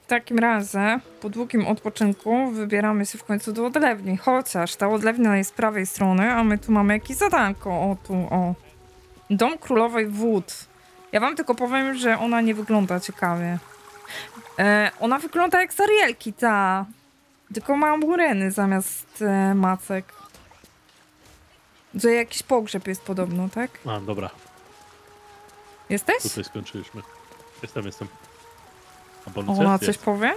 takim razie, po długim odpoczynku, wybieramy się w końcu do odlewni. Chociaż ta odlewnia jest z prawej strony, a my tu mamy jakieś zadanko. O, tu, o. Dom Królowej Wód. Ja wam tylko powiem, że ona nie wygląda ciekawie. Ona wygląda jak z Arielki, ta. Tylko ma mureny zamiast macek. Że jakiś pogrzeb jest podobno, tak? A, dobra. Jesteś? Tutaj skończyliśmy. Jestem. Ona coś powie?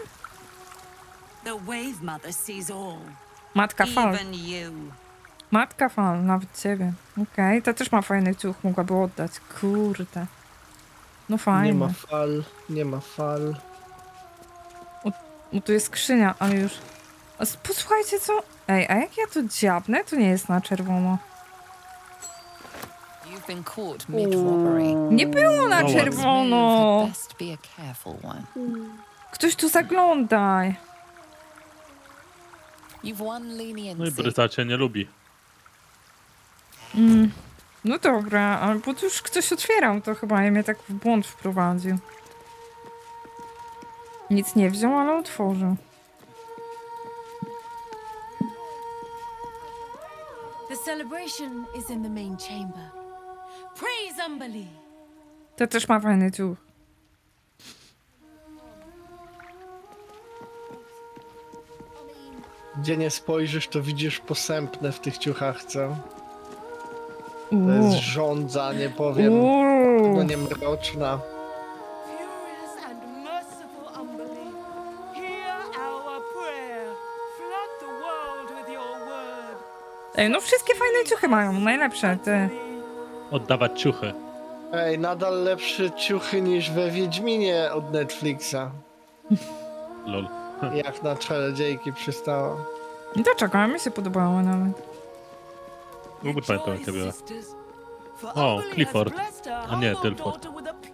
Matka Fal. Matka Fal, nawet ciebie. Okej, ta też ma fajny ciuch, mogłaby oddać. Kurde. No fajnie. Nie ma fal. O, tu jest skrzynia, ale już... Posłuchajcie, co... Ej, a jak ja tu dziabnę, to nie jest na czerwono. Nie było na czerwono! Ktoś tu zagląda. No i Bryta cię nie lubi. No dobra, ale bo tu już ktoś otwierał, to chyba mnie tak w błąd wprowadził. Nic nie wziął, ale otworzył. The celebration is in the main chamber. Praise Umberlee. To też ma fajny ciuch. Gdzie nie spojrzysz, to widzisz posępne w tych ciuchach, co? To jest żądza, nie powiem. No nie mroczna. Furious and merciful Umberlee, hear our prayer. Flood the world with your word. Ej, no wszystkie fajne ciuchy mają, najlepsze te. Oddawać ciuchy. Ej, nadal lepsze ciuchy niż we Wiedźminie od Netflixa. Lol. Jak na czarodziejki przystało. Dlaczego? A mi się podobało nawet. Mógłby pamiętać, jak ja była. O, Clifford. A nie, Tilford.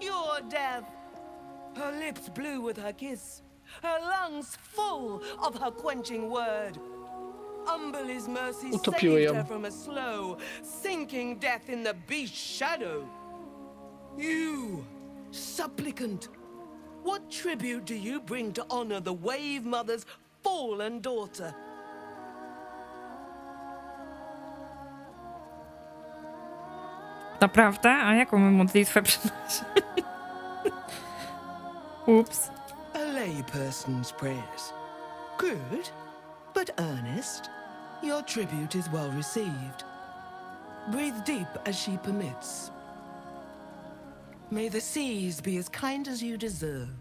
Her lips blue with her kiss, her lungs full of her quenching word. Umberlee's mercy Utopiły ją. saved her from a slow, sinking death in the beast's shadow. You, supplicant, what tribute do you bring to honor the Wave Mother's fallen daughter? Naprawdę? A jaką my modlitwę przynosimy? Ups. A layperson's prayers. Good, but earnest. Your tribute is well received. Breathe deep as she permits. May the seas be as kind as you deserve.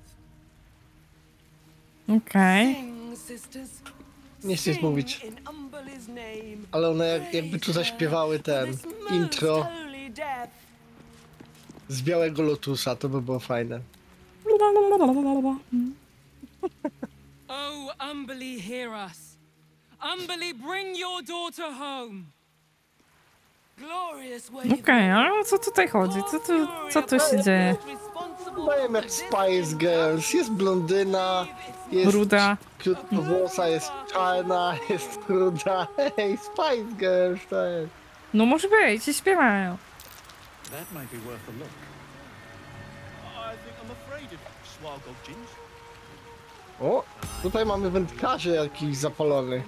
Okej. Sing, sisters. Nie chcę Sing mówić. in Umberlee's name. Ale one jakby tu zaśpiewały ten intro Holy death. z Białego Lotusa, to by było fajne. Oh, Umberlee, hear us. Umberlee, bring your daughter home. Glorious Wave. Okej, ale o co tutaj chodzi? Co tu się dzieje? Powiem jak Spice Girls. Jest blondyna, jest Ruda. krótkowłosa, jest czarna, jest ruda. Hej, Spice Girls to jest. No może być, i śpiewają. That might be worth a look. I think I'm afraid of Swalgogins. O, tutaj mamy wędkarzy jakiś zapalony.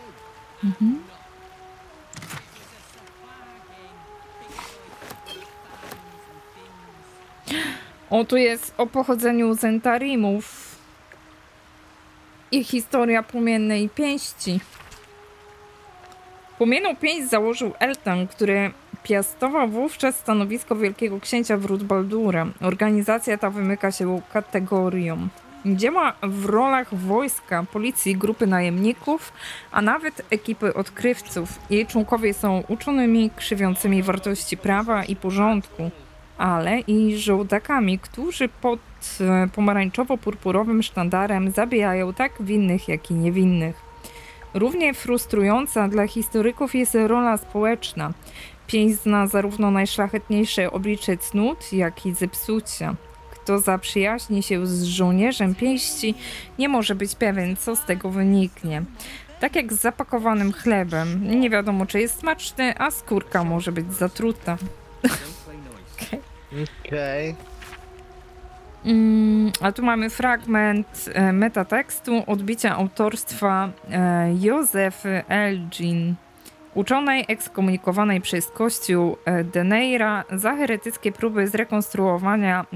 O, tu jest o pochodzeniu Zentarimów. I historia płomiennej pięści. Płomienną pięść założył Eltan, który piastował wówczas stanowisko wielkiego księcia wrót Baldura. Organizacja ta wymyka się kategoriom. Działa w rolach wojska, policji, grupy najemników, a nawet ekipy odkrywców. Jej członkowie są uczonymi krzywiącymi wartości prawa i porządku, ale i żołdakami, którzy pod pomarańczowo-purpurowym sztandarem zabijają tak winnych, jak i niewinnych. Równie frustrująca dla historyków jest rola społeczna. Pięść zna zarówno najszlachetniejsze oblicze cnót, jak i zepsucia. Kto zaprzyjaźni się z żołnierzem pięści, nie może być pewien, co z tego wyniknie. Tak jak z zapakowanym chlebem. Nie wiadomo, czy jest smaczny, a skórka może być zatruta. Okej. A tu mamy fragment metatekstu odbicia autorstwa Józefy Elgin, uczonej ekskomunikowanej przez Kościół Deneira za heretyckie próby zrekonstruowania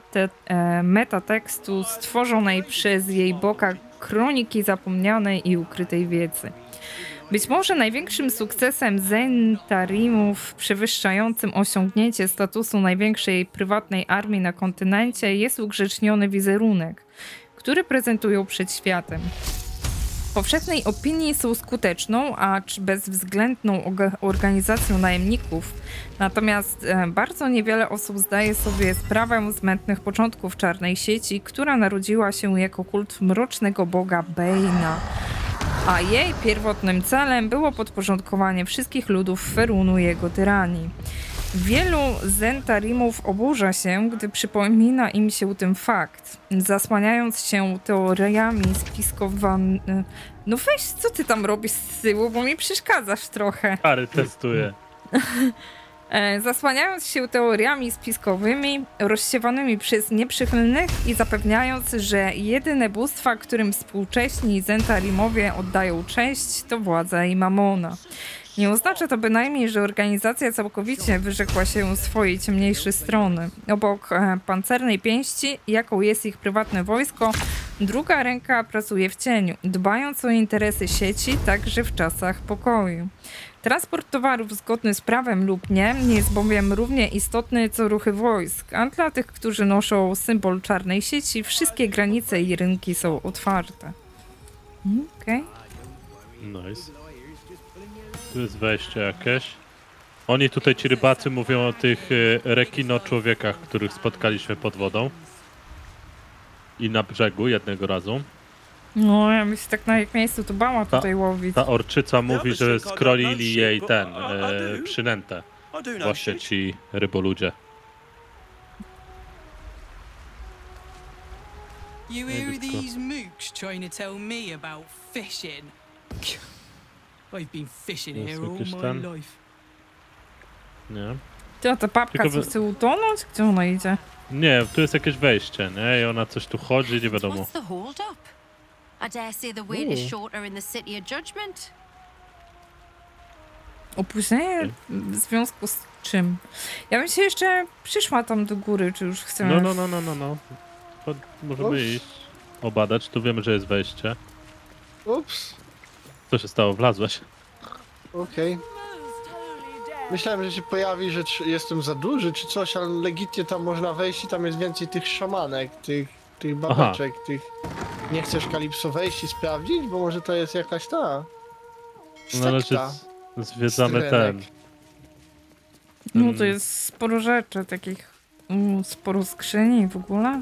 metatekstu stworzonej przez jej boka kroniki zapomnianej i ukrytej wiedzy. Być może największym sukcesem Zentarimów, przewyższającym osiągnięcie statusu największej prywatnej armii na kontynencie, jest ugrzeczniony wizerunek, który prezentują przed światem. W powszechnej opinii są skuteczną, acz bezwzględną organizacją najemników, natomiast bardzo niewiele osób zdaje sobie sprawę z mętnych początków czarnej sieci, która narodziła się jako kult mrocznego boga Bane'a, a jej pierwotnym celem było podporządkowanie wszystkich ludów Ferunu i jego tyranii. Wielu Zentarimów oburza się, gdy przypomina im się ten fakt, zasłaniając się teoriami spiskowanymi. No weź, co ty tam robisz z tyłu, bo mi przeszkadzasz trochę. Stary, testuję. Zasłaniając się teoriami spiskowymi, rozsiewanymi przez nieprzychylnych i zapewniając, że jedyne bóstwa, którym współcześni Zentarimowie oddają cześć, to władza i mamona. Nie oznacza to bynajmniej, że organizacja całkowicie wyrzekła się swojej ciemniejszej strony. Obok pancernej pięści, jaką jest ich prywatne wojsko, druga ręka pracuje w cieniu, dbając o interesy sieci także w czasach pokoju. Transport towarów zgodny z prawem lub nie jest bowiem równie istotny co ruchy wojsk, a dla tych, którzy noszą symbol czarnej sieci, wszystkie granice i rynki są otwarte. Okej. Nice. Tu jest wejście jakieś. Oni tutaj, ci rybacy, mówią o tych rekino-człowiekach, których spotkaliśmy pod wodą. I na brzegu jednego razu. No, ja bym się tak na ich miejscu to bała tutaj łowić. Ta orczyca mówi, że skrolili jej przynętę. Właśnie ci ryboludzie. You hear these mooks trying to tell me about fishing? I've been fishing here all my life. Nie. Ty, a ta papka co chce utonąć? Gdzie ona idzie? Nie, tu jest jakieś wejście, nie? I ona coś tu chodzi, nie wiadomo. What's the hold up? I dare say the wait is shorter in the City of Judgment. Opóźnienie w związku z czym? Ja bym się jeszcze przyszła tam do góry, czy już chcemy... No. To możemy iść, obadać. Tu wiemy, że jest wejście. Ups. Co się stało? Wlazłeś? Okej. Myślałem, że się pojawi, że jestem za duży czy coś, ale legitnie tam można wejść i tam jest więcej tych szamanek, tych babeczek, tych... Nie chcesz Kalipso wejść i sprawdzić? Bo może to jest jakaś ta... No ale zwiedzamy ten. No to jest sporo rzeczy, takich... sporo skrzyni w ogóle.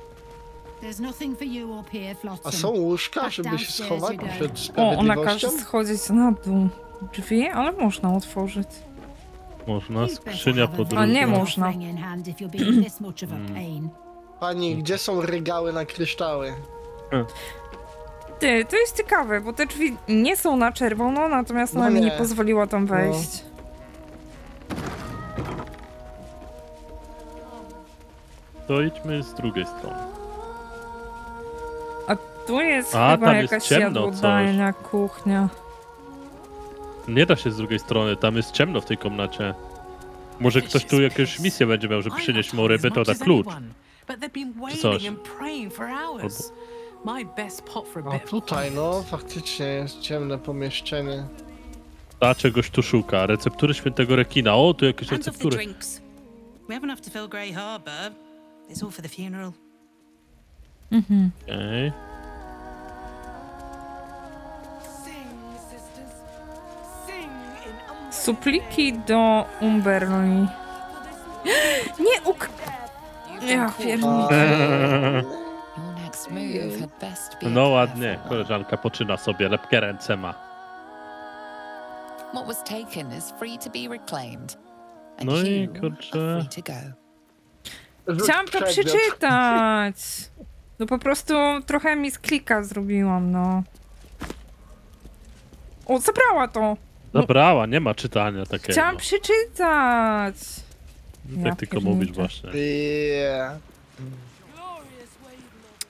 A są łóżka, żeby się schować przed O, sprawiedliwością? ona każe schodzić na dół. Drzwi, ale można otworzyć. Można, skrzynia podróży. A nie można. Pani, gdzie są regały na kryształy? Ty, to jest ciekawe, bo te drzwi nie są na czerwono, natomiast ona mi nie pozwoliła tam wejść. To idźmy z drugiej strony. A tu jest chyba tam jakaś jest ciemno jadłodajnia, kuchnia. Nie da się z drugiej strony, tam jest ciemno w tej komnacie. Może ktoś tu jakąś misję będzie miał, żeby przynieść mu ryby, to da klucz. Czy coś. A tutaj, no, faktycznie jest ciemne pomieszczenie. Ta czegoś tu szuka. Receptury świętego rekina. O, tu jakieś receptury. We have enough to fill Grey Harbour. It's all for the funeral. Okej. Supliki do Umberli. Nie Ja pierdolę. No ładnie, koleżanka poczyna sobie, lepkie ręce ma. No i kurczę... Chciałam to przeczytać. No po prostu trochę mi z klika zrobiłam, no. O, zabrała to. Zabrała, nie ma czytania takiego. Chciałam przeczytać. Tak tylko mówisz właśnie.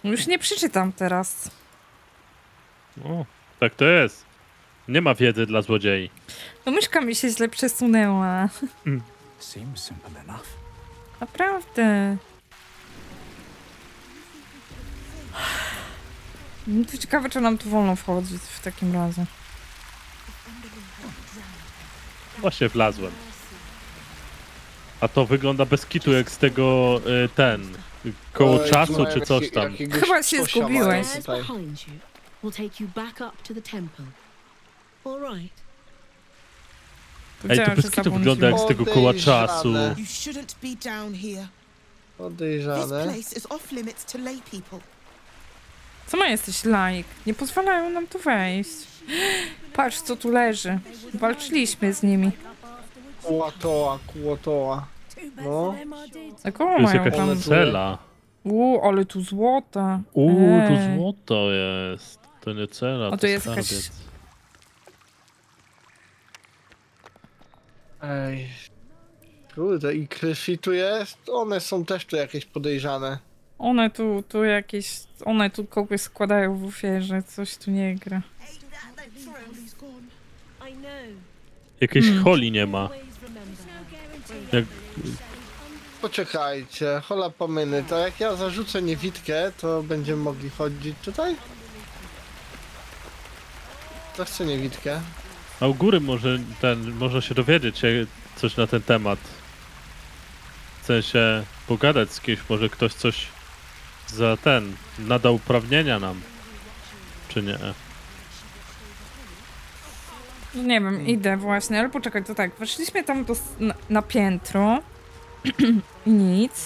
Już nie przeczytam teraz. O, tak to jest. Nie ma wiedzy dla złodziei. No myszka mi się źle przesunęła. Seems simple enough. Naprawdę. No to ciekawe, czy nam tu wolno wchodzić w takim razie. Właśnie wlazłem. A to wygląda bez kitu jak z tego koło Oj, czasu tu mają czy coś tam. jakiegoś Chyba się cosia zgubiłeś. mają Stairs tutaj. behind you will take you back up to the temple. All right. Ej, to Wiedziałam, bez że kitu wygląda jak z tego koła Podejrzane. czasu. You shouldn't be down here. This Podejrzane. place is off limits to lay people. Co ma jesteś laik? Nie pozwalają nam tu wejść. Patrz, co tu leży. Walczyliśmy z nimi. Kłotoła. No. A koło To jest mają jakaś tam? cela. Ale tu złota. Tu Ej. złoto jest. To nie cela, O, to tu jest skarbiec. jakaś- Ej. Kurde, i krwi tu jest? One są też tu jakieś podejrzane. One tu jakieś... One tu kogoś składają w ofierze. Coś tu nie gra. I know. Jakiejś holi nie ma. Always remember. Jak, Poczekajcie, hola pomyny, to jak ja zarzucę niewidkę, to będziemy mogli chodzić tutaj? To chcę niewidkę. a u góry można się dowiedzieć coś na ten temat. W sensie pogadać z kimś, może ktoś coś nada uprawnienia nam. Czy nie? No nie wiem, idę właśnie, ale poczekaj, to tak, weszliśmy tam na piętro i nic.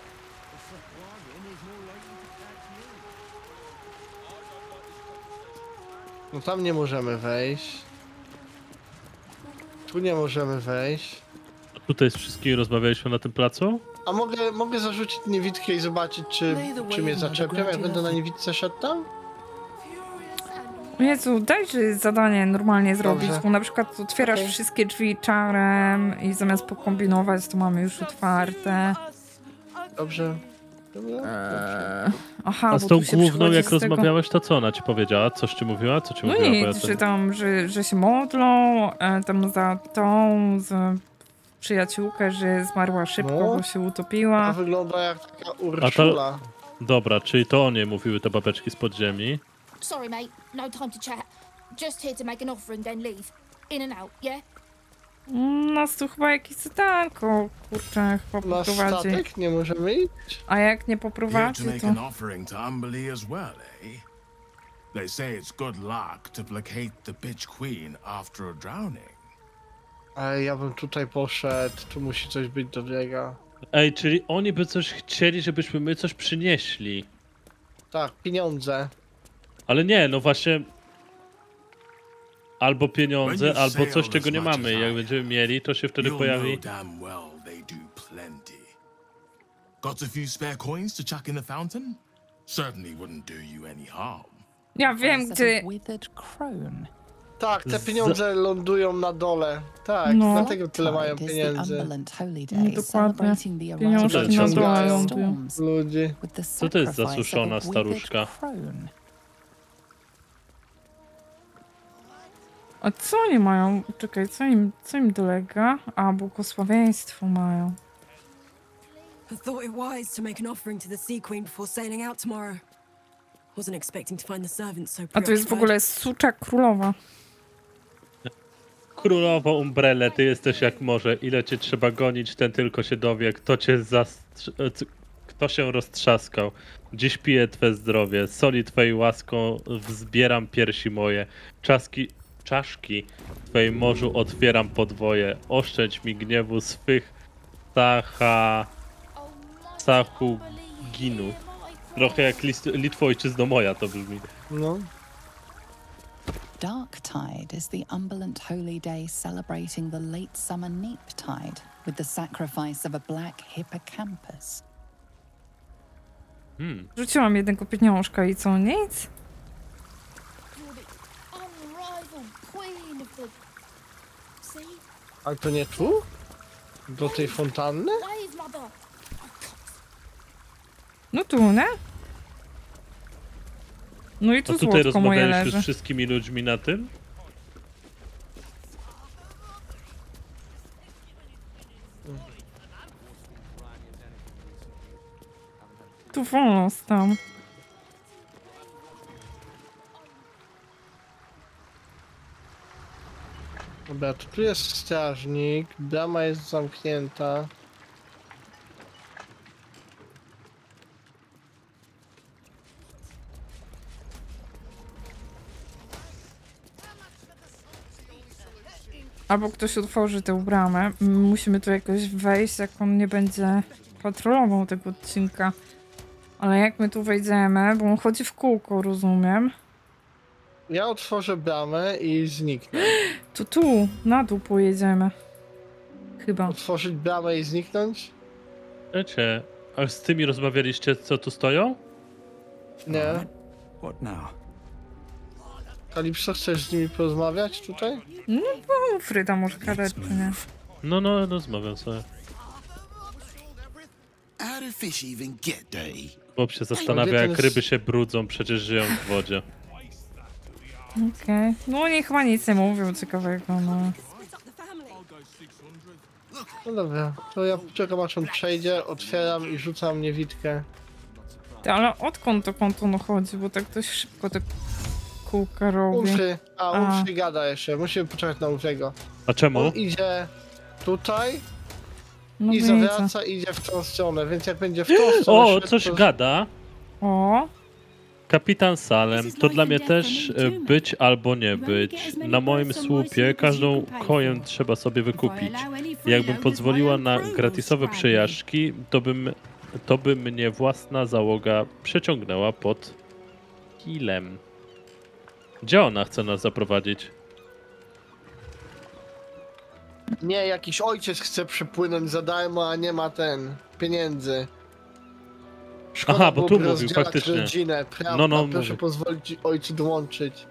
No tam nie możemy wejść. Tu nie możemy wejść. A tutaj z wszystkimi rozmawialiśmy na tym placu? A mogę zarzucić niewidkę i zobaczyć, czy mnie zaczepią, jak będę na niewidce szedł tam? O Jezu, dajże zadanie normalnie zrobić, Dobrze. bo na przykład otwierasz Okej. wszystkie drzwi czarem i zamiast pokombinować, to mamy już otwarte. Dobrze. Aha, A bo z tą tu się główną przychodzi jak z tego... rozmawiałeś, to co ona ci powiedziała? Coś ci mówiła? Co ci No mówiła? Bo ja nic, to- że tam, że się modlą, tam za przyjaciółkę, że zmarła szybko, No. bo się To utopiła. wygląda jak taka Urszula. Dobra, czyli to o niej mówiły te babeczki z podziemi. Sorry, mate. No time to chat. Just here to make an offering, then leave. In and out, yeah? Nas tu chyba jakieś zadanko, kurczę, chyba Na poprowadzi. statek nie możemy iść? A jak nie Here to poprowadzi, make to... an offering to Umberlee as well, eh? They say it's good luck to placate the bitch queen after a drowning. Ej, ja bym tutaj poszedł, tu musi coś być dobrego. Ej, czyli oni by coś chcieli, żebyśmy my coś przynieśli. Tak, pieniądze. Ale nie, no właśnie... Albo When pieniądze, you've albo coś, sailed czego as nie much mamy. as Jak I będziemy mieli, to się wtedy You'll pojawi... know damn well they do plenty. Got a few spare coins to chuck in the fountain? Certainly wouldn't do you any harm. Ja wiem, gdzie... Withered crone. Tak, te pieniądze lądują na dole. Tak, No. dlatego tyle mają Tide is the pieniędzy. Umberland Holy No, Day, dokładnie. celebrating the Pieniążki arrival na of dole the lądują. storms Ludzi. with the Co to jest sacrifice of a zasuszona withered staruszka? crone. A co oni mają? Czekaj, co im dolega? A, błogosławieństwo mają. I thought it wise to make an offering to the Sea Queen before sailing out tomorrow. Wasn't expecting to find the servants so A to jest w ogóle sucza królowa. Królowo Umbrelle, ty jesteś jak morze. Ile cię trzeba gonić, ten tylko się dowie. Kto się roztrzaskał. Dziś piję twe zdrowie. Soli twojej łaską wzbieram piersi moje. Czaszki twojej morzu otwieram podwoje. Oszczędź mi gniewu swych Sachu ginu. Trochę jak Litwo ojczyzno moja to brzmi. No. Dark Tide is the Umberland Holy Day celebrating the late summer neap tide with the sacrifice of a black hippocampus. Rzuciłam jednego pieniążka i co, nic? Unrivaled queen of the sea. Ale to nie tu? Do tej fontanny? Wave, mother. No tu, nie? No i A tu tutaj złotko moje rozmawialiśmy leży. z wszystkimi ludźmi na tym? Tu wolno stał. Dobra, to tu jest strażnik, brama jest zamknięta. Albo ktoś otworzy tę bramę. Musimy tu jakoś wejść, jak on nie będzie patrolował tego odcinka. Ale jak my tu wejdziemy, bo on chodzi w kółko, rozumiem. Ja otworzę bramę i zniknę. To tu, na dół pojedziemy. Chyba. Otworzyć bramę i zniknąć? Wiecie, a z tymi rozmawialiście, co tu stoją? Nie. What now? Kalipso, chcesz z nimi porozmawiać tutaj? No bo Fryda może gadać, czy nie? No, rozmawiam sobie. How do fish even get there? Bob się zastanawia, jak ryby się brudzą, przecież żyją w wodzie. Okej. No oni chyba nic nie mówią ciekawego, no. No dobra, to ja czekam aż on przejdzie, otwieram i rzucam niewidkę. Ale odkąd to konto chodzi, bo tak dość szybko te kółka robi. Umfry, Umfry gada jeszcze, musimy poczekać na Umfry'ego. A czemu? On idzie tutaj No i widzę. zawraca i idzie w tą stronę, więc jak będzie w tą stronę O, szedł, coś to... gada. O. Kapitan Salem, to dla mnie też być albo nie być. Na moim słupie każdą koję trzeba sobie wykupić. Jakbym pozwoliła na gratisowe przejażdżki, to by mnie własna załoga przeciągnęła pod kilem. Gdzie ona chce nas zaprowadzić? Nie, jakiś ojciec chce przepłynąć za darmo, a nie ma pieniędzy. Szkoda, Aha, bo tu mówił rozdzielać faktycznie. rodzinę, prawda? No, Proszę mówię. pozwolić ojcu dołączyć.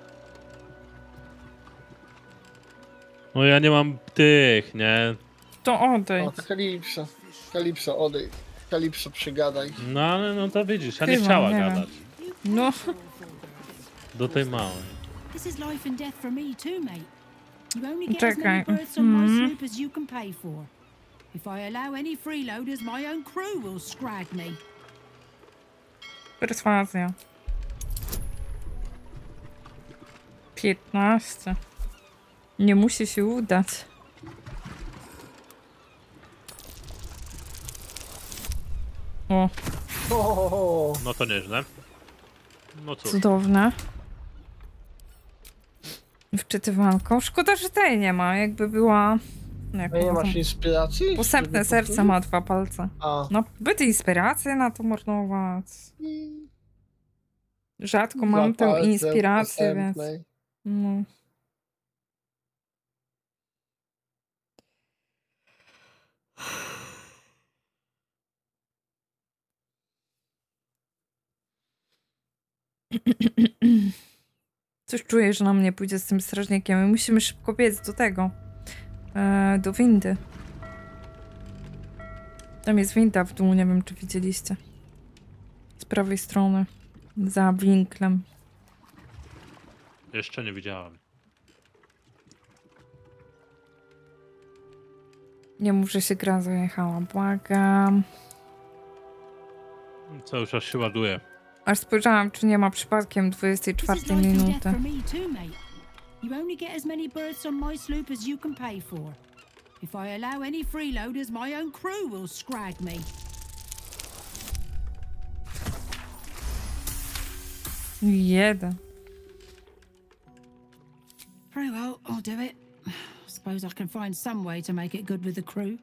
No ja nie mam tych, nie? To odejdź. O, to Kalipso. Kalipso, odejdź. Kalipso, przygadaj. No ale no to widzisz, ja nie Chyba, chciała nie wiem. gadać. No. Do tej małej. This is life and death for me too, mate. You only get as Czekaj. many berths on my sloop as you can pay for. If I allow any freeloaders, my own crew will scrag me. Perswazja. 15. Nie musi się udać. O, No to nieźle. No cóż. cudowne. Wczytywanko. Szkoda, że tej nie ma. Jakby była... Jak A nie ona masz tam- inspiracji? Posępne żeby serce powtórzyć? ma 2 palce. A. No, by te inspiracje na to marnować. Rzadko Dwa mam tę palce inspirację, więc... posępnej. No. Coś czuję, że na mnie pójdzie z tym strażnikiem. My musimy szybko biec do tego. Do windy. Tam jest winda w dół, nie wiem czy widzieliście. Z prawej strony. Za winklem. Jeszcze nie widziałem. Nie mów, że się gra zajechała. Błagam. Cały czas się ładuje. Aż spojrzałam, czy nie ma przypadkiem 24 This is life and death minuty. for me too, mate. You only get as many berths on my sloop as you can pay for. If I allow any freeloaders, my own crew will scrag me. Jeden. Very well, I'll do it. Suppose I can find some way to make it good with the crew.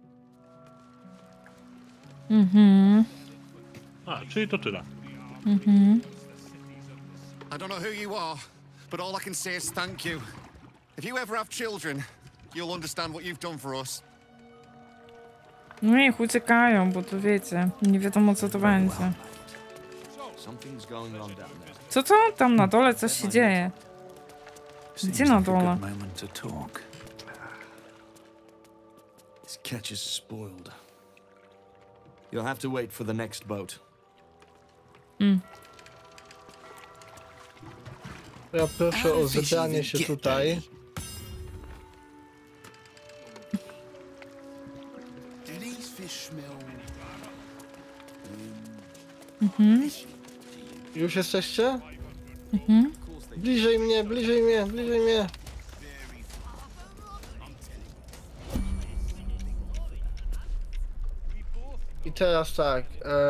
Mhm. A, czyli to tyle. Mhm. I don't know who you are, but all I can say is thank you. If you ever have children, you'll understand what you've done for us. No niech uciekają, bo to wiecie, nie wiadomo co to będzie. Something's going on down there. Co to? Tam na dole coś się dzieje. Gdzie na dole? Moment to talk. This catch is spoiled. You'll have to wait for the next boat. Ja proszę o zebranie się tutaj. Już jesteście? Bliżej mnie, bliżej mnie, bliżej mnie. I teraz tak.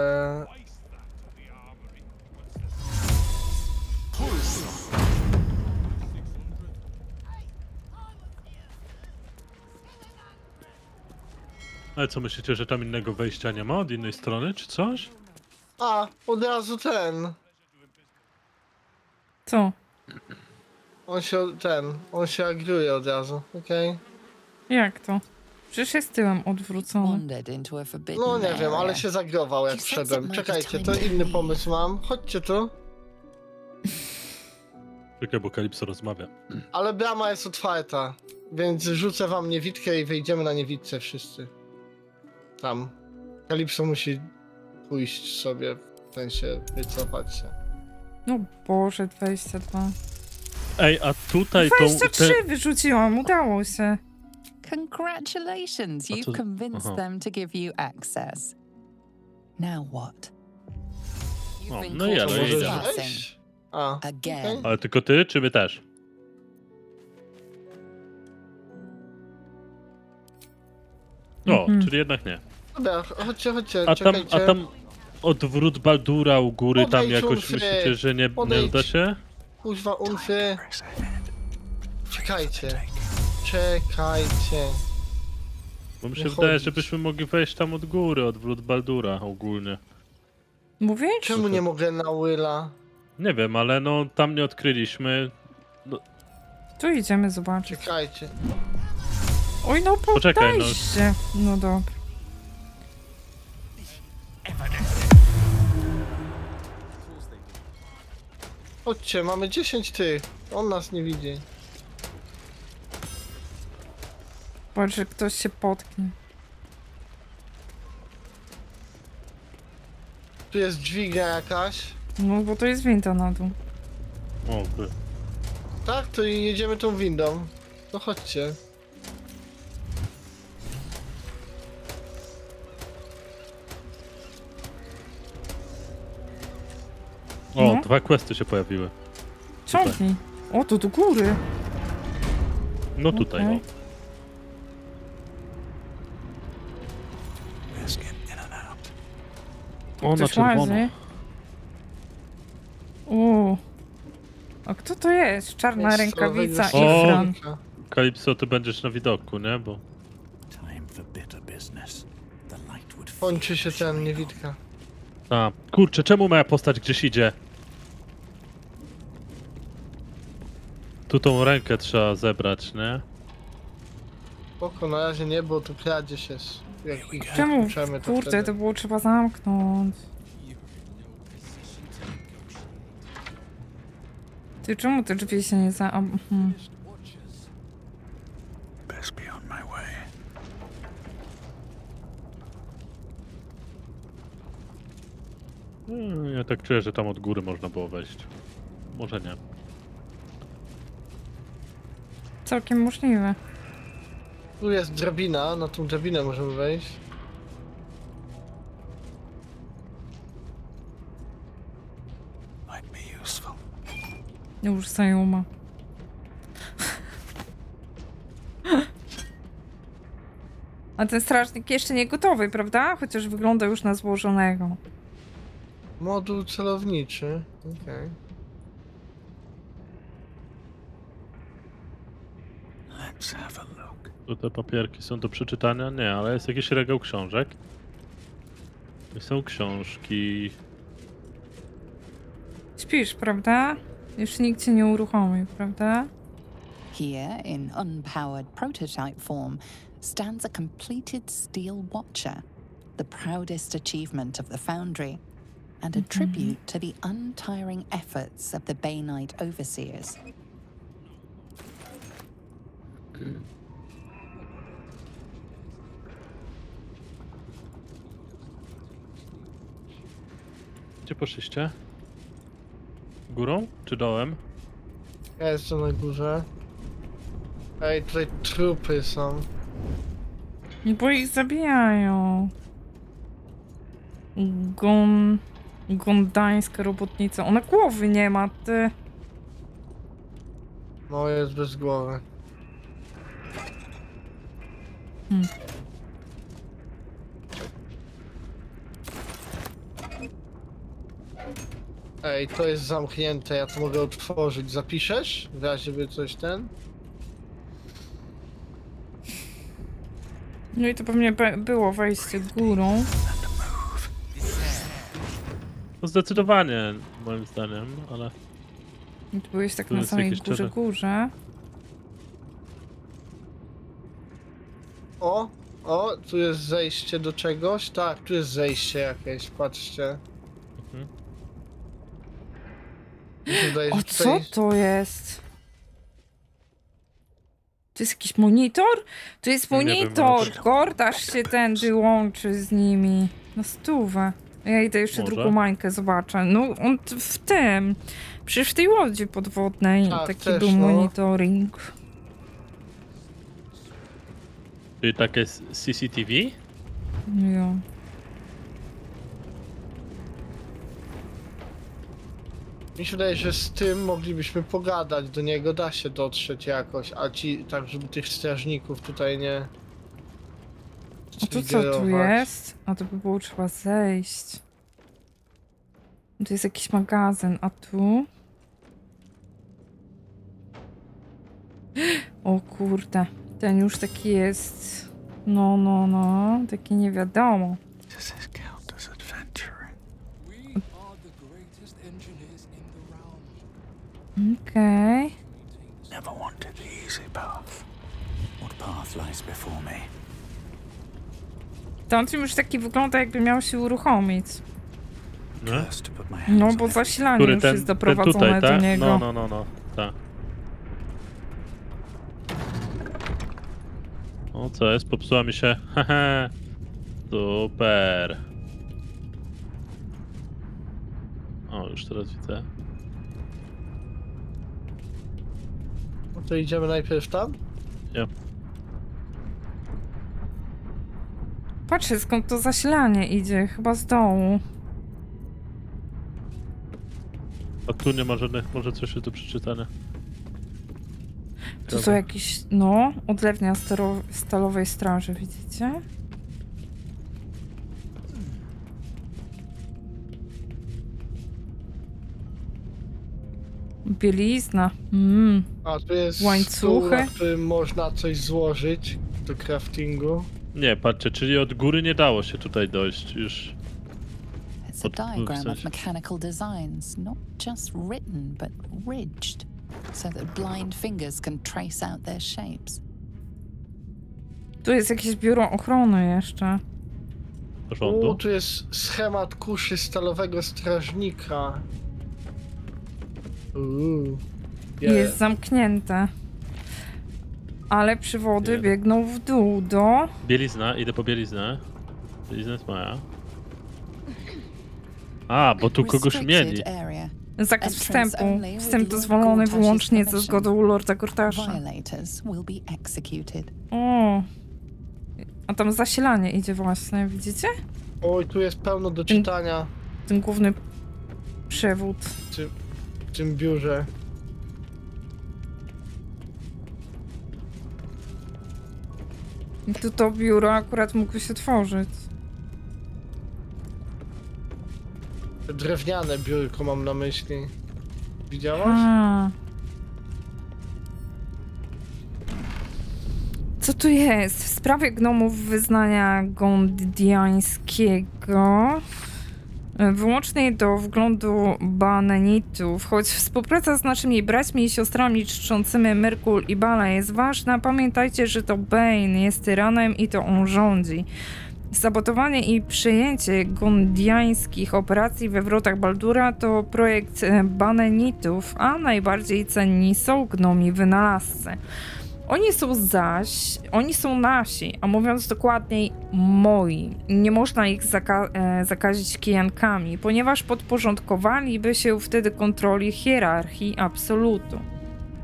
Ale co myślicie, że tam innego wejścia nie ma od innej strony, czy coś? A, od razu ten. Co? On się agruje od razu, okej? Jak to? Przecież jest tyłem odwrócony. No nie wiem, ale się zagrował jak wszedłem. Czekajcie, to inny pomysł mam. Chodźcie tu. Czekaj, bo Kalipso rozmawia. Ale brama jest otwarta, więc rzucę wam niewidkę i wyjdziemy na niewidce wszyscy. Tam. Kalipso musi pójść sobie, w sensie wycofać się. No Boże, 22. Ej, a tutaj 23 wyrzuciłam, udało się. Congratulations, you've convinced them to give you access. Now what? O, no i ale idziemy. Again. Ale tylko ty, czy my też? O, czyli jednak nie. Dobra, chodźcie, a czekajcie. tam odwrót Baldura u góry, tam Podejdź, jakoś Unfry. myślicie, że nie uda się? Kuźwa, Unfry. Czekajcie. Bo mi się wydaje, żebyśmy mogli wejść tam od góry, odwrót Baldura ogólnie. Mówisz? Czemu nie mogę na Willa? Nie wiem, ale no tam nie odkryliśmy. No. Tu idziemy zobaczyć. Czekajcie. Oj, no poczekaj, podejście. No dobra. Chodźcie, mamy 10 tych. On nas nie widzi. Patrz, że ktoś się potknie. Tu jest dźwignia jakaś. No, bo to jest winda na dół. O, tak, to jedziemy tą windą. To chodźcie. O, no. 2 questy się pojawiły. Ciągnij. O, to do góry. No tutaj, okay. O, na czerwono. A kto to jest? Czarna rękawica i o, Fran. Kalipso, ty będziesz na widoku, nie? Bo... Kończy się ten niewidka. A, kurczę, czemu moja postać gdzieś idzie? Tu tą rękę trzeba zebrać, nie? Spoko, na razie nie, bo tu kradzież jest. Jak ich czemu? To kurde, wtedy. to było trzeba zamknąć. Ty, czemu te drzwi się nie za... Ja tak czuję, że tam od góry można było wejść. Może nie. Całkiem możliwe. Tu jest drabina, na tą drabinę możemy wejść. Już znajoma. A ten strażnik jeszcze nie gotowy, prawda? Chociaż wygląda już na złożonego. Moduł celowniczy, okej. Tu te papierki są do przeczytania? Nie, ale jest jakiś regał książek. I są książki. Śpisz, prawda? Już nikt cię nie uruchomił, prawda? Here, in unpowered prototype form, stands a completed steel watcher, the proudest achievement of the Foundry, and a tribute to the untiring efforts of the Bainite overseers. Gdzie poszliście? Górą czy dołem? Ja jestem na górze. Ej, tutaj trupy są. Bo ich zabijają. Gondańska robotnica. Ona głowy nie ma, ty. No, jest bez głowy. Ej, to jest zamknięte, ja to mogę otworzyć. Zapiszesz? W razie by coś ten? No i to pewnie było wejście górą. No zdecydowanie, moim zdaniem, ale... I tu byłeś tak tu na samej górze. O, tu jest zejście do czegoś? Tak, tu jest zejście jakieś, patrzcie. Wydaje, o, co to jest? To jest jakiś monitor? To jest monitor! Kordasz się tędy łączy z nimi. Na stówę. Ja idę jeszcze drugą mańkę zobaczę. No on w tym. Przecież w tej łodzi podwodnej taki też, był monitoring. Czyli takie CCTV? Ja. Mi się wydaje, że z tym moglibyśmy pogadać, do niego da się dotrzeć jakoś, a ci, tak żeby tych strażników tutaj nie... A tu co tu jest? A to by było trzeba zejść. Tu jest jakiś magazyn, a tu? O kurde, ten już taki jest... No, taki nie wiadomo. Okej. Never wanted the easy path. What path lies before me? Tamtym już taki wygląda, jakby miał się uruchomić. No, no bo zasilanie już jest doprowadzone tutaj, do niego. No, tak. O, co jest? Popsuła mi się. Haha. Super. O, już teraz widzę. No to idziemy najpierw tam? Ja. Patrzcie, skąd to zasilanie idzie, chyba z dołu. A tu nie ma żadnych, może coś jest do przeczytania. Tu są jakieś, no, odlewnia stalowej straży, widzicie? Bielizna. A tu jest łańcuchy, stół, na którym można coś złożyć do craftingu. Nie, patrzcie, czyli od góry nie dało się tutaj dojść już. It's a diagram of mechanical designs, not just written, but ridged, so that blind fingers can trace out their shapes. Tu jest jakieś biuro ochrony jeszcze. O, tu jest schemat kuszy stalowego strażnika. Jest zamknięte. Ale przywody biegną w dół do... Bielizna, idę po bieliznę. Bielizna jest moja. A, bo tu kogoś mieli. Zakaz wstępu. Wstęp dozwolony wyłącznie ze zgodą Lorda Gortasza. O. A tam zasilanie idzie właśnie, widzicie? Oj, tu jest pełno do czytania. Ten główny przewód. W tym biurze. I tu to biuro akurat mógłby się tworzyć. Drewniane biurko mam na myśli. Widziałaś? A. Co tu jest? W sprawie gnomów wyznania gondiańskiego wyłącznie do wglądu banenitów. Choć współpraca z naszymi braćmi i siostrami czczącymi Myrkul i Bala jest ważna, pamiętajcie, że to Bane jest tyranem i to on rządzi. Sabotowanie i przejęcie gondiańskich operacji we wrotach Baldura to projekt banenitów, a najbardziej cenni są gnomi wynalazcy. Oni są nasi, a mówiąc dokładniej moi. Nie można ich zakazić kijankami, ponieważ podporządkowaliby się wtedy kontroli hierarchii absolutu.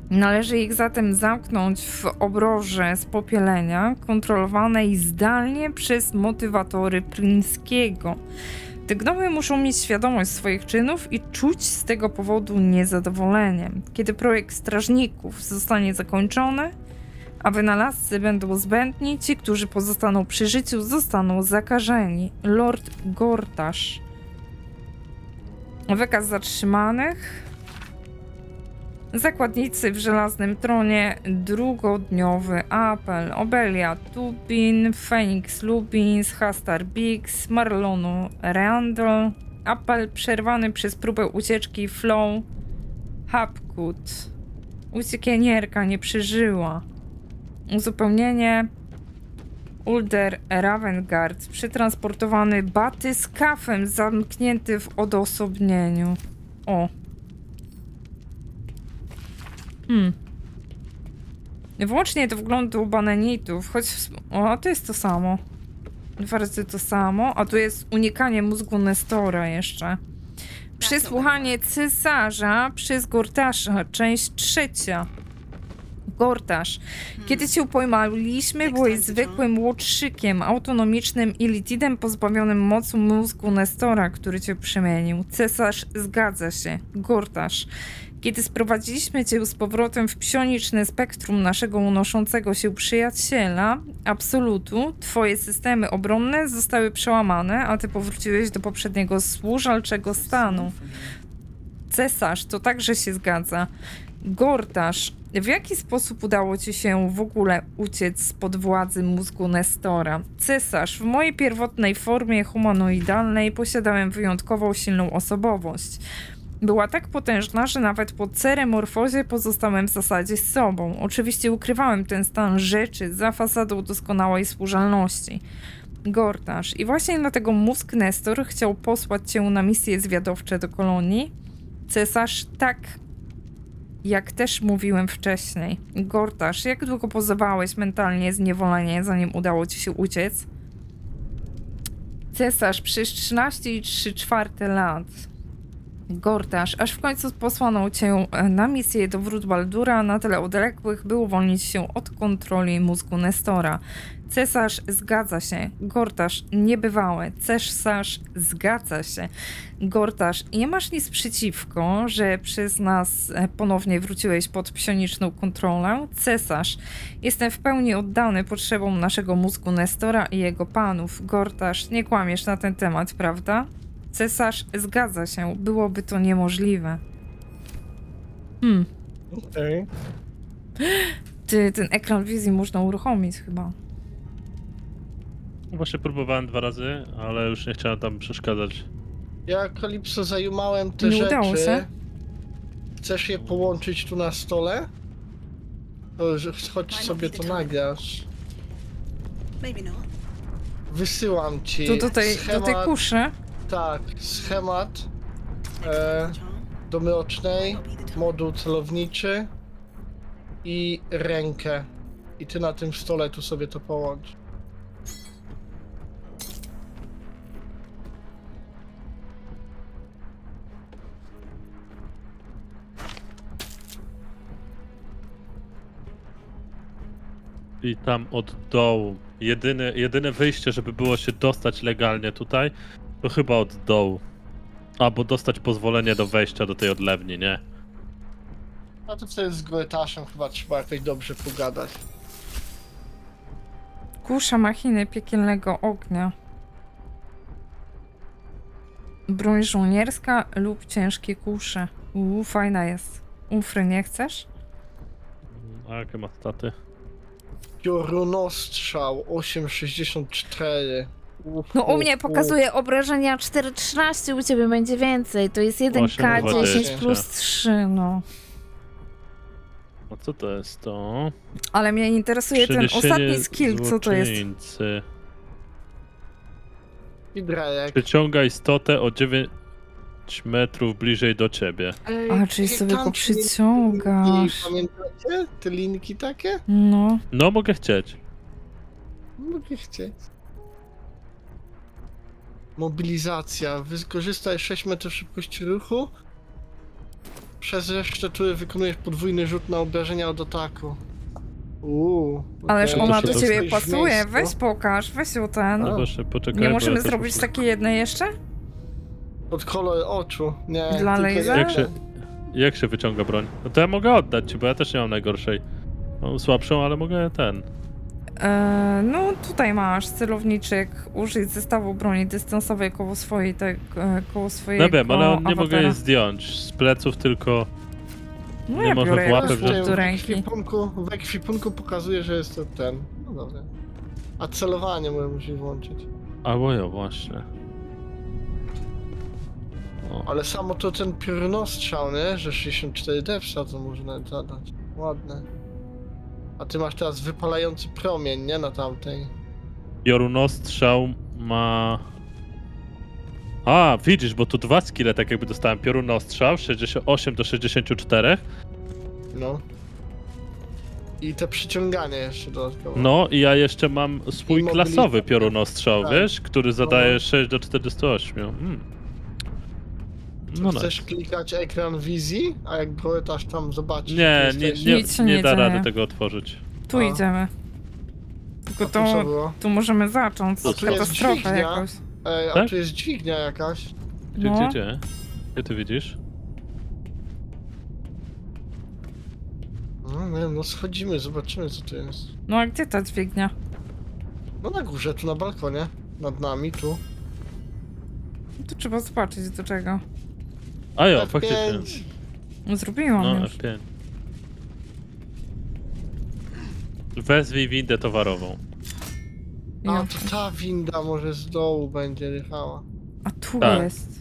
Należy ich zatem zamknąć w obroże spopielenia, kontrolowanej zdalnie przez motywatory Prińskiego. Te gnomy muszą mieć świadomość swoich czynów i czuć z tego powodu niezadowolenie. Kiedy projekt strażników zostanie zakończony, a wynalazcy będą zbędni, ci, którzy pozostaną przy życiu, zostaną zakażeni. Lord Gortash. Wykaz zatrzymanych. Zakładnicy w Żelaznym Tronie, drugodniowy apel. Obelia Tubin, Phoenix Lubins, Hastar Biggs, Marlonu Randall. Apel przerwany przez próbę ucieczki Flow Hapkut. Uciekinierka nie przeżyła. Uzupełnienie Ulder Ravengard, przetransportowany batyskafem, zamknięty w odosobnieniu. O. Włącznie do wglądu bananitów, choć... O, to jest to samo. 2 razy to samo, a tu jest unikanie mózgu Nestora jeszcze. Przesłuchanie cesarza przez Gortasza, część 3. Gortash. Kiedy cię pojmaliśmy, byłeś zwykłym łotrzykiem, autonomicznym Illithidem pozbawionym mocy mózgu Nestora, który cię przemienił. Cesarz zgadza się. Gortash. Kiedy sprowadziliśmy cię z powrotem w psioniczne spektrum naszego unoszącego się przyjaciela, Absolutu, twoje systemy obronne zostały przełamane, a ty powróciłeś do poprzedniego służalczego stanu. Cesarz, to także się zgadza. Gortash, w jaki sposób udało ci się w ogóle uciec spod władzy mózgu Nestora? Cesarz, w mojej pierwotnej formie humanoidalnej posiadałem wyjątkowo silną osobowość. Była tak potężna, że nawet po ceremorfozie pozostałem w zasadzie z sobą. Oczywiście ukrywałem ten stan rzeczy za fasadą doskonałej służalności. Gortash. I właśnie dlatego mózg Nestor chciał posłać cię na misje zwiadowcze do kolonii. Cesarz, tak jak też mówiłem wcześniej. Gortash, jak długo pozowałeś mentalnie zniewolenie, zanim udało ci się uciec? Cesarz, przez 13,3 lat. Gortash, aż w końcu posłano cię na misję do wrót Baldura na tyle odległych, by uwolnić się od kontroli mózgu Nestora. Cesarz zgadza się. Gortash, niebywałe. Cesarz zgadza się. Gortash, nie masz nic przeciwko, że przez nas ponownie wróciłeś pod psioniczną kontrolę? Cesarz, jestem w pełni oddany potrzebom naszego mózgu Nestora i jego panów. Gortash, nie kłamiesz na ten temat, prawda? Cesarz zgadza się. Byłoby to niemożliwe. Okej. Ten ekran wizji można uruchomić chyba. Właśnie próbowałem 2 razy, ale już nie chciałem tam przeszkadzać. Ja, Kalipso, zajumałem te Nie rzeczy. udało się. Chcesz je połączyć tu na stole? To chodź sobie to nagrasz. Wysyłam ci Tu do tej kuszy? Tak, schemat do mrocznej, moduł celowniczy i rękę. I ty na tym stole tu sobie to połącz. I tam od dołu. Jedyne wyjście, żeby było się dostać legalnie tutaj, to chyba od dołu. Albo dostać pozwolenie do wejścia do tej odlewni, nie? No to wtedy z Gortaszem chyba trzeba jakoś dobrze pogadać. Kusza machiny piekielnego ognia. Broń żołnierska lub ciężkie kusze. Fajna jest. Ufry nie chcesz? A jakie ma staty? Piorunostrzał 8,64. No u mnie pokazuje obrażenia 4,13, u ciebie będzie więcej. To jest 1K10 plus 3, no. A co to jest to? Ale mnie interesuje ten ostatni skill, co to jest? Przyciąga istotę o 9 metrów bliżej do ciebie. A, czyli sobie go przyciągasz. Pamiętacie te linki takie? No. No, mogę chcieć. Mogę chcieć. Mobilizacja. Wykorzystaj 6 metrów szybkości ruchu. Przez resztę tury wykonujesz podwójny rzut na obrażenia od ataku. Ależ okej. ona To do się ciebie Stoisz w pasuje, miejscu. weź pokaż, weź ją ten. No właśnie, poczekaj, Nie bo możemy ja też zrobić muszę- takiej jednej jeszcze? Pod kolor oczu. Nie, Dla tylko laser? Jak się wyciąga broń? No to ja mogę oddać ci, bo ja też nie mam najgorszej. Mam słabszą, ale mogę ten. No tutaj masz celowniczek, użyj zestawu broni dystansowej koło swojej, koło swojego No wiem, ale nie mogę awatara. jej zdjąć z pleców, tylko No nie ja może biorę w łapę ją wziąć. do ręki. W ekwipunku pokazuje, że jest to ten. No dobra. A celowanie musisz włączyć. Albo ja właśnie. Ale samo to ten piorunostrzał, nie? Że 64 dewsa to można zadać. Ładne. A ty masz teraz wypalający promień, nie? Na tamtej. Piorunostrzał ma... A, widzisz, bo tu 2 skille tak jakby dostałem. Piorunostrzał 68 do 64. No. I te przyciąganie jeszcze dodatkowo. No i ja jeszcze mam swój I klasowy piorunostrzał, Tak. wiesz? Który zadaje 6 do 48. No Chcesz klikać ekran wizji? A jak go aż tam zobaczysz... nie da rady tego otworzyć. Tu idziemy. Tylko A tu co było? tu możemy zacząć A tu jest katastrofę dźwignia. jakoś. Ej, a Tak? tu jest dźwignia jakaś. Gdzie? Gdzie ty widzisz? No nie wiem, no schodzimy, zobaczymy co tu jest. No a gdzie ta dźwignia? No na górze, tu na balkonie. Nad nami, tu. Tu trzeba zobaczyć do czego. A jo, F5. faktycznie. No zrobiłam No, już. F5. Wezwij windę towarową. A to ta winda może z dołu będzie jechała. A tu Tak. jest.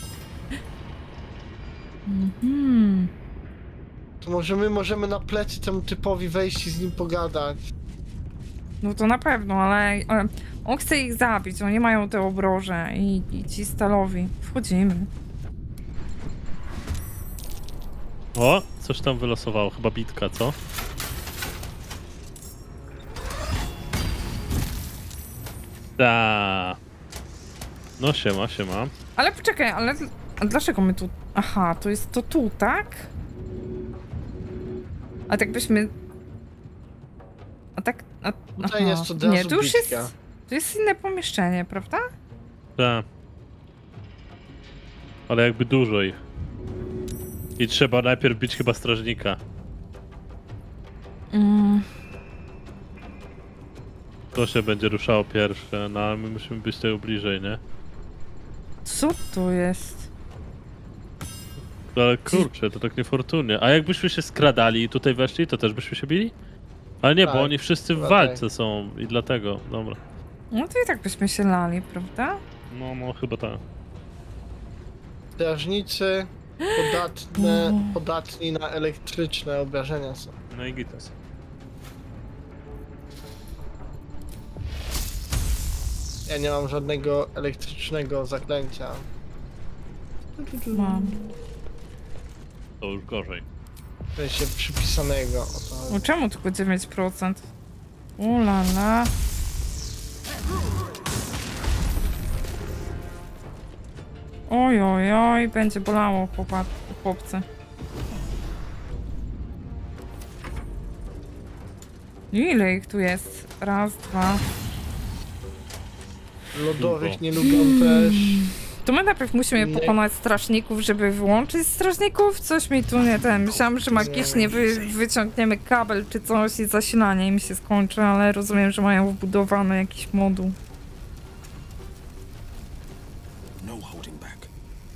Mhm. To może my możemy na plecy temu typowi wejść i z nim pogadać. No to na pewno, ale on chce ich zabić, oni mają te obroże i ci stalowi. Wchodzimy. O, coś tam wylosowało, chyba bitka, co? Da. No siema. Ale poczekaj, a dlaczego my tu... Aha, to jest to tu, tak? A tak byśmy... A tak... Tutaj jest od razu nie, tu już bitka. jest... To jest inne pomieszczenie, prawda? Tak. Ale jakby dużo ich. I trzeba najpierw bić chyba strażnika. To się będzie ruszało pierwsze, no ale my musimy być tego bliżej, nie? Co to jest? Ale kurczę, to tak niefortunnie. A jakbyśmy się skradali i tutaj weszli, to też byśmy się bili? Ale nie, Tak, bo oni wszyscy w chyba walce są i dlatego, dobra. No to i tak byśmy się lali, prawda? No chyba tak. Strażnicy podatni na elektryczne obrażenia są. No i gitas. Ja nie mam żadnego elektrycznego zaklęcia. Mam. To już gorzej. W sensie przypisanego. O to chodzi. No czemu tylko 9%? Ulala. Oj, oj, oj, będzie bolało chłopcy. Ile ich tu jest? Raz, dwa. Lodowych nie lubią też. To my najpierw musimy pokonać strażników, żeby wyłączyć strażników? Coś mi tu nie ten. Myślałam, że magicznie wyciągniemy kabel czy coś i zasilanie im się skończy, ale rozumiem, że mają wbudowany jakiś moduł. No holding back.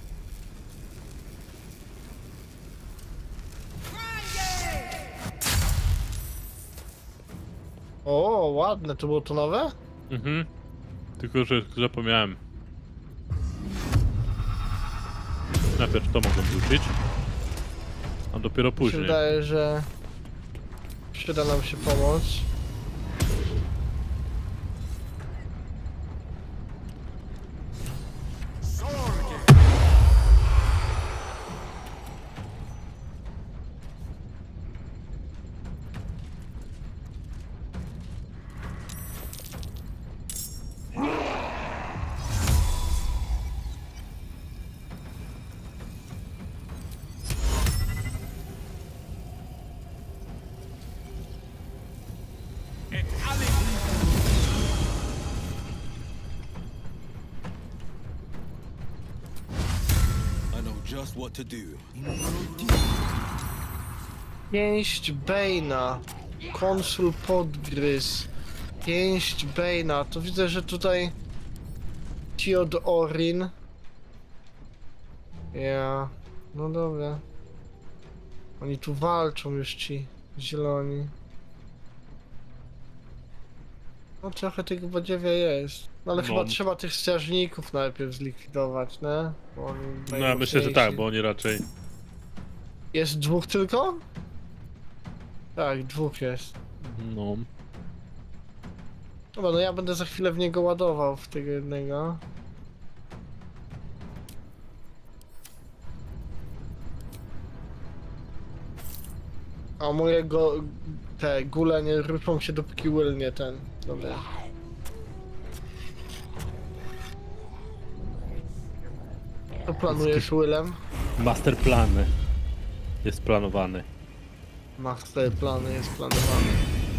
O, ładne, to było to nowe? Mhm. Tylko, że zapomniałem. Najpierw to mogę wrzucić. A dopiero Mi się później. wydaje, że przyda nam się pomoc. just what to do. Pięść Bane'a. Konsul Podgryz. Pięść Bane'a. To widzę, że tutaj ci od Orin. Ja. No dobra. Oni tu walczą już ci zieloni. No trochę tych badziewia jest. No ale chyba trzeba tych strażników najpierw zlikwidować, nie? Bo oni no ja myślę, że tak, bo oni raczej... Jest 2 tylko? Tak, 2 jest. No. Dobra, no ja będę za chwilę w niego ładował, w tego jednego. A mojego... te gule nie ruszą się dopóki Will nie ten. Dobra. Co planujesz Willem? Master plany. Jest planowany. Master plany jest planowany.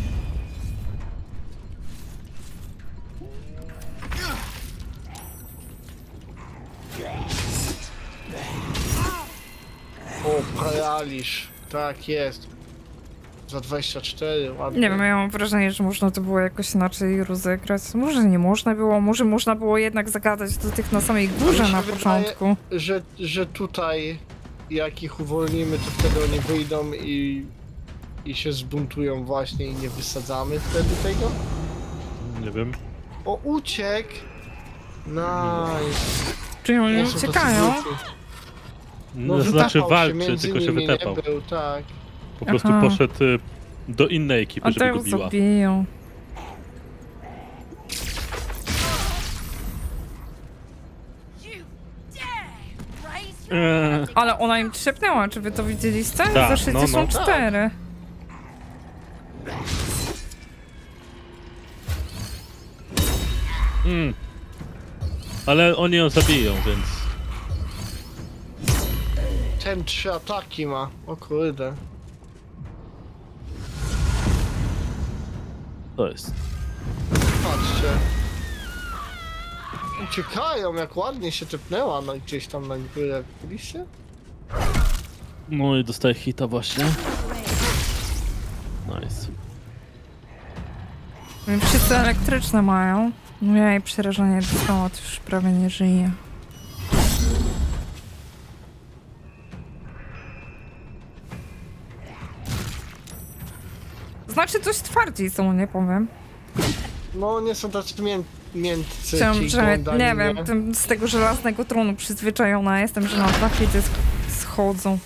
O, paraliż. Tak jest. Za 24, ładnie. Nie wiem, ja mam wrażenie, że można to było jakoś inaczej rozegrać. Może nie można było, może można było jednak zagadać do tych na samej górze na początku. Że tutaj, jak ich uwolnimy, to wtedy oni wyjdą i się zbuntują właśnie i nie wysadzamy wtedy tego? Nie wiem. O, uciekł! Nice. Czyli oni uciekają? No, znaczy walczy, tylko się wytepał. Był, tak. Po prostu poszedł do innej ekipy, żeby go biła. Zabiją. Ale ona im trzepnęła, czy wy to widzieliście? Ta, za 64. Ale oni ją zabiją, więc... Ten 3 ataki ma, o kurde. To jest. Patrzcie. Uciekają, jak ładnie się tepnęła no, gdzieś tam na górę. Widzieliście? No i dostaje hita właśnie. Nice. Wszyscy elektryczne mają. No ja jej przerażenie dostała, to już prawie nie żyje. Znaczy coś twardzi są, nie powiem. No nie są tacy miętcy. Chciałam, że nie wiem, z tego żelaznego tronu przyzwyczajona jestem, że na takie schodzą.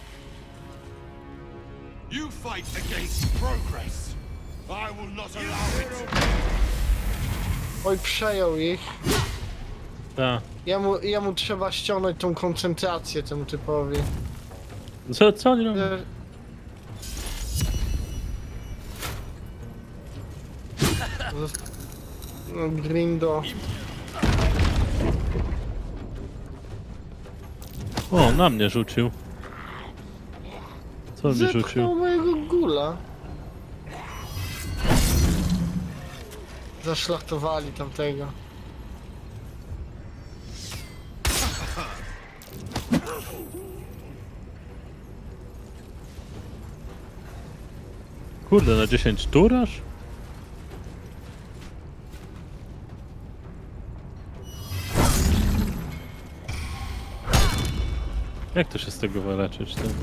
You fight against progress. I will not allow it. Oj, przejął ich. Tak. Jemu trzeba ściągnąć tą koncentrację temu typowi. Co oni robią? No, Grindo. O, na mnie rzucił. Co mi rzucił? Zepchnął mojego gula. Zaszlachtowali tamtego. Kurde, na 10 tur aż? Jak to się z tego wyleczyć? Ten?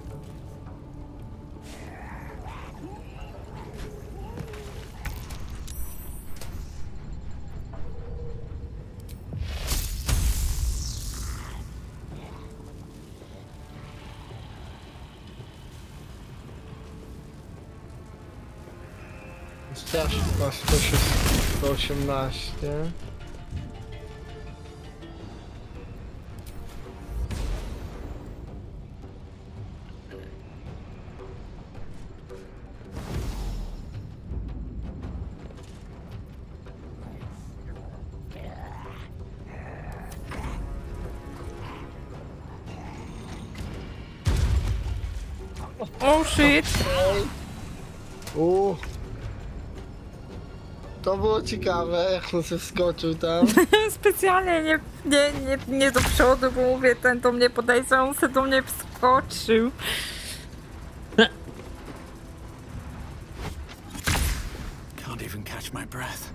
Strasznie, 118. Oh shit! To było ciekawe, jak on się wskoczył tam. Specjalnie nie do przodu, bo mówię, ten do mnie podejdzie, on se do mnie wskoczył. Can't even catch my breath.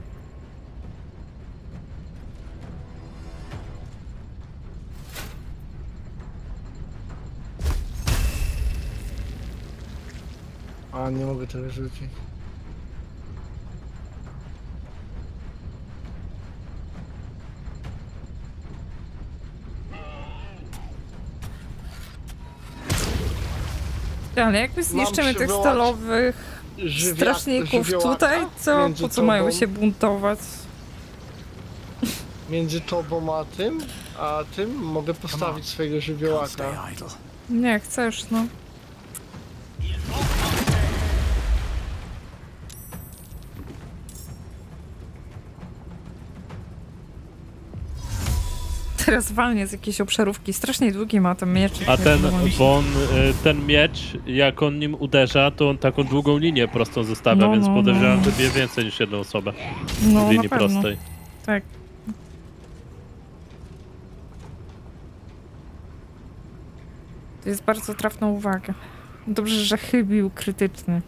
A, nie mogę tego rzucić. Ale jak my zniszczymy tych stalowych strażników tutaj, co? Po co mają się buntować? Między tobą a tym mogę postawić swojego żywiołaka. Nie chcesz, no. Teraz walnie z jakiejś obszarówki. Strasznie długi ma ten miecz. A ten miecz, jak on nim uderza, to on taką długą linię prostą zostawia, więc podejrzewam, że bije więcej niż jedną osobę w linii prostej. Tak. To jest bardzo trafna uwaga. Dobrze, że chybił krytyczny.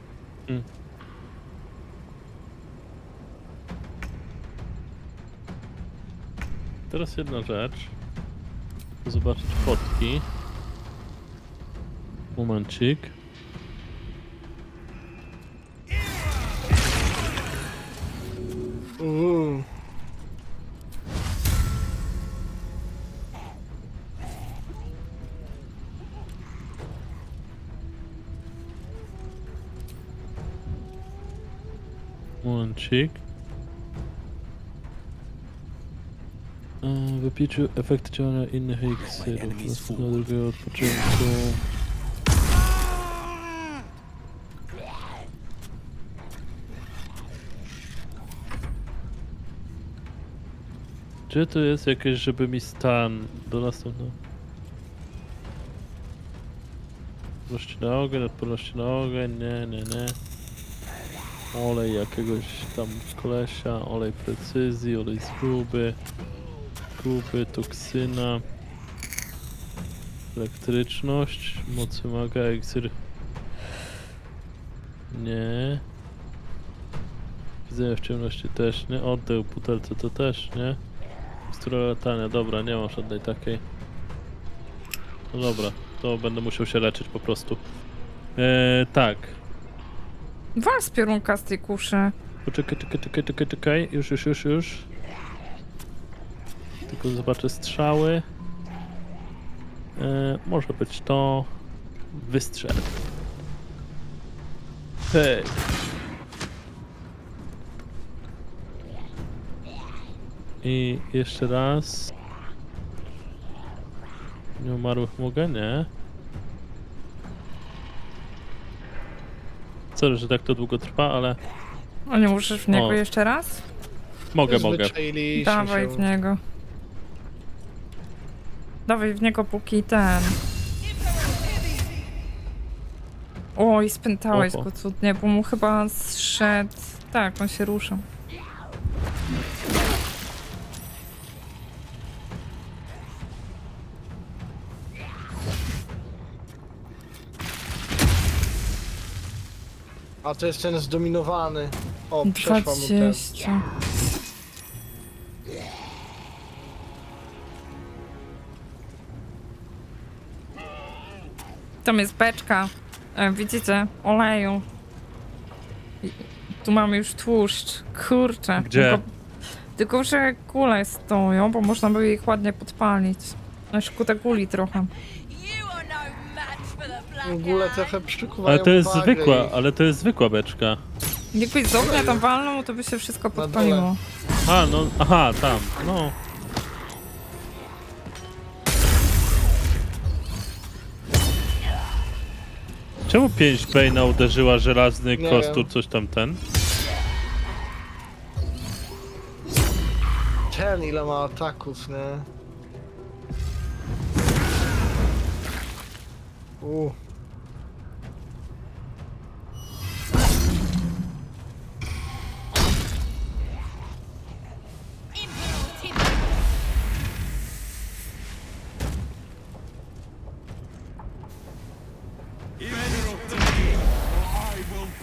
Teraz jedna rzecz. Zobaczyć fotki. Momencik. Momencik. Wypiciu efekt działania innych eliksirów na drugiego odpoczynku. Czy to jest jakieś, żeby mi stan do następnego? Odporności na ogień, odporności na ogień, nie. Olej jakiegoś tam kolesia, olej precyzji, olej z gruby, toksyna, elektryczność, mocy maga, eliksir. Nie. Widzenia w ciemności też nie, oddech w butelce to też nie. Mikstura latania, dobra, nie mam żadnej takiej. No dobra, to będę musiał się leczyć po prostu. Tak. Wal z piorunka z tej kuszy. Poczekaj, już. Tylko zobaczę strzały. Może być to... Wystrzel. Hej. I jeszcze raz. Nie umarłych mogę? Nie. Sorry, że tak to długo trwa, ale... A nie możesz w niego jeszcze raz? Mogę. Dawaj w niego. Dawaj w niego póki ten... Oj, spętałeś go cudnie, bo mu chyba zszedł... Tak, on się rusza. A to jest ten zdominowany. O, przeszła mu ten. Tam jest beczka. Widzicie? Oleju. Tu mamy już tłuszcz. Kurczę. Gdzie? Tylko że kule stoją, bo można by ich ładnie podpalić. Na szkutę guli trochę. Gule trochę przykuwają ale to jest zwykła beczka. Jakbyś z ognia tam walnął, to by się wszystko podpaliło. A, no, aha, tam, no. Czemu 5 Bane'a uderzyła żelazny kostur, coś tam ten? Ten ile ma ataków, nie?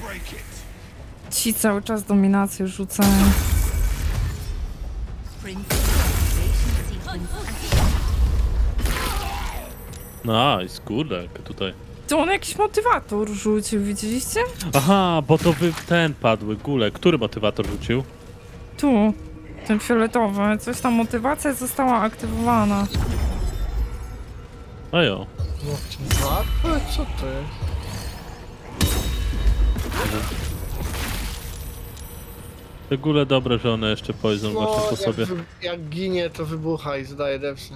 Ci cały czas dominację rzucają. Nice, kurde, jak tutaj. To on jakiś motywator rzucił, widzieliście? Aha, bo to ten padły, gule. Który motywator rzucił? Tu, ten fioletowy. Coś tam, motywacja została aktywowana. Ojo. Motywator? Co to jest? Te gule dobre, że one jeszcze poison właśnie po sobie. Jak ginie, to wybucha i zdaje depsy.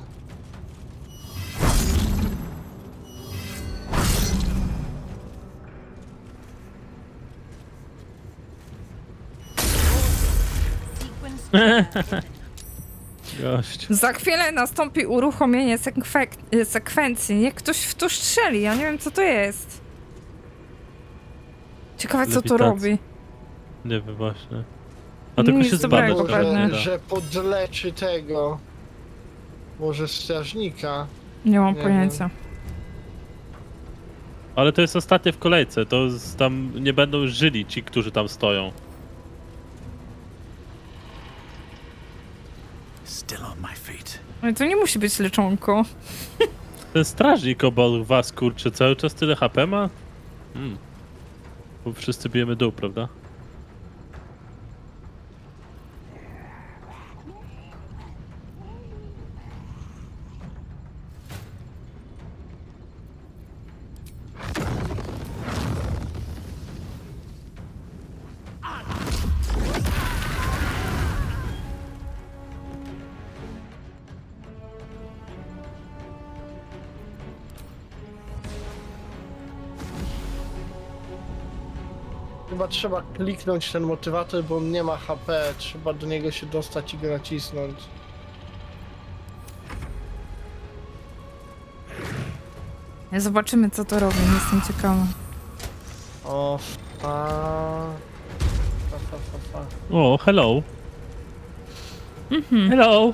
Gość. Za chwilę nastąpi uruchomienie sekwencji. Niech ktoś w to strzeli, ja nie wiem co to jest. Ciekawe co to robi. Nie wiem właśnie. A tylko się zbada. Że podleczy tego. Może strażnika. Nie mam pojęcia. Ale to jest ostatnie w kolejce, to tam nie będą już żyli ci, którzy tam stoją. Still on my feet. Ale to nie musi być leczonko. Ten strażnik obok was, kurczę, cały czas tyle HP ma? Bo wszyscy bijemy dół, prawda? Chyba trzeba kliknąć ten motywator, bo on nie ma HP. Trzeba do niego się dostać i go nacisnąć. Zobaczymy co to robi, jestem ciekawa. O, O, hello. Hello.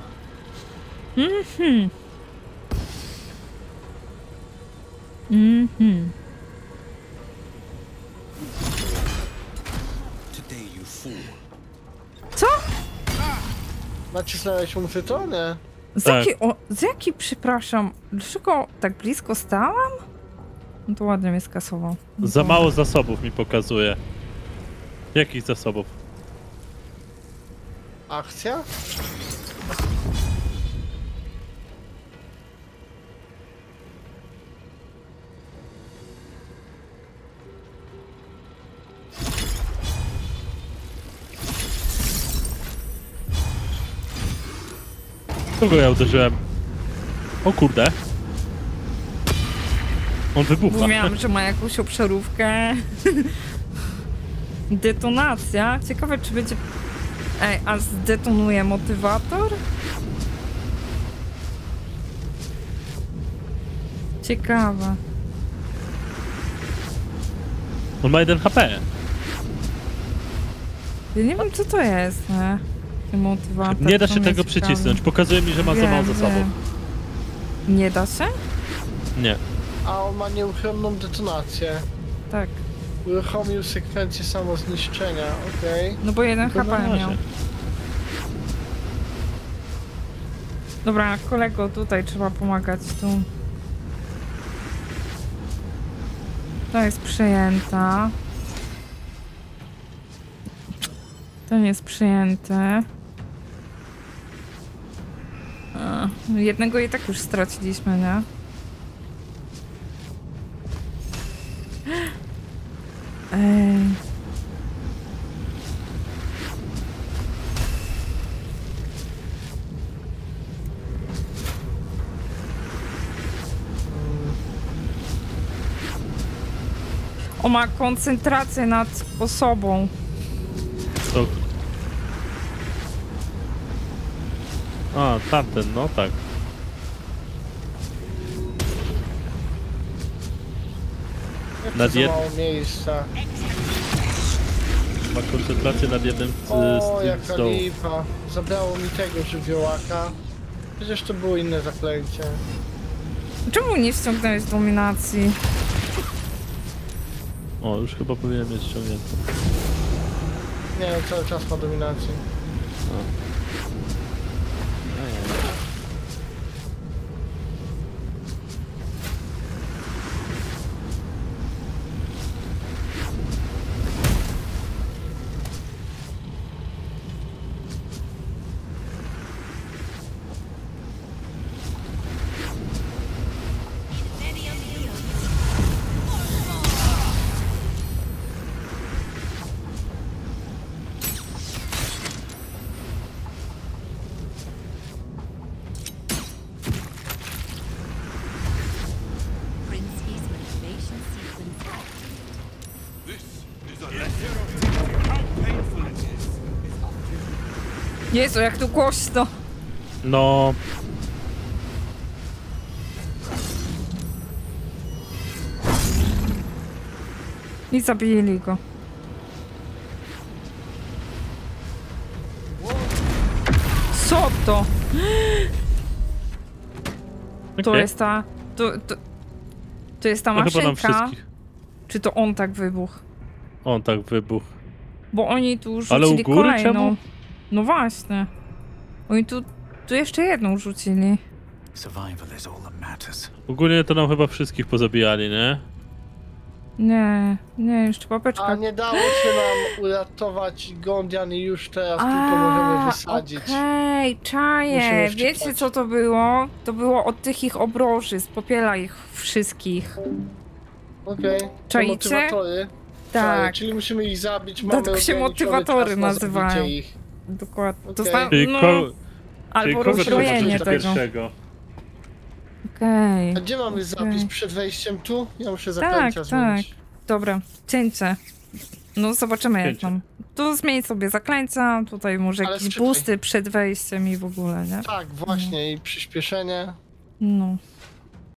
Co? Nacisnąłeś mu tytonę? Z jaki, przepraszam, dlaczego tak blisko stałam? No to ładnie mnie skasował. Za mało zasobów mi pokazuje. Jakich zasobów? Akcja? Kogo ja uderzyłem? O kurde. On wybucha. Mówiłam, że ma jakąś obszarówkę. Detonacja. Ciekawe, czy będzie... Ej, a zdetonuje motywator? Ciekawe. On ma 1 HP. Ja nie wiem, co to jest, nie? Ten motywator. Nie da się tego przycisnąć. Pokazuje mi, że ma za mało zasobów. Nie da się? Nie. A on ma nieuchronną detonację. Tak. Uruchomił sekwencję samozniszczenia, okej. No bo 1 HP miał. Dobra, kolego, tutaj trzeba pomagać, tu. To jest przejęta. To nie jest przyjęte. Jednego i tak już straciliśmy, nie? Ej. On ma koncentrację nad osobą. To... A, tamten, no tak. Nad mało miejsca. Ma koncentrację nad jednym O, z jaka lipa. Zabrało mi tego żywiołaka. Przecież to było inne zaklęcie. Czemu nie ściągnąłeś dominacji? O, już chyba powinienem mieć ściągnięte. Nie, cały czas ma dominację. Jezu, jak tu głośno. No. I zabili go. Co to? To Okay. jest ta... To jest ta No chyba nam maszynka. wszystkich. Czy to on tak wybuchł? On tak wybuchł. Bo oni tu rzucili Ale u góry kolejną. czemu? No właśnie. Oni tu jeszcze jedną rzucili. Survival is all that matters. Ogólnie to nam chyba wszystkich pozabijali, nie? Nie, jeszcze babeczka. A nie dało się nam uratować Gondian i już teraz tylko możemy wysadzić. Okej, czaję. Wiecie co to było? To było od tych ich obroży, z popiela ich wszystkich. Okej. Czajcie? Motywatory. Tak. Czyli musimy ich zabić. Dlatego się ograniczony motywatory czas na nazywają. zabicie ich. Dokładnie. To Okej. Czyli no, czyli albo kogo trzeba rozbrojenie zacząć tego. pierwszego? Okej. A gdzie mamy zapis przed wejściem tu? Ja muszę Tak, zaklęcia tak. zmienić. Dobra, cięcie. No zobaczymy jak Cięcie. tam. Tu zmień sobie zaklęcia, tutaj może Ale jakieś czekaj. boosty przed wejściem i w ogóle, nie? Tak, właśnie i przyspieszenie. No.